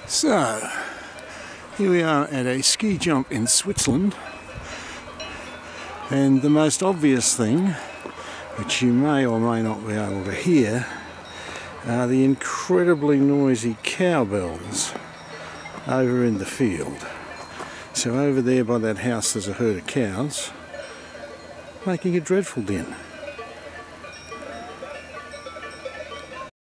So, here we are at a ski jump in Switzerland, and the most obvious thing, which you may or may not be able to hear, are the incredibly noisy cowbells over in the field. So over there by that house there's a herd of cows making a dreadful din.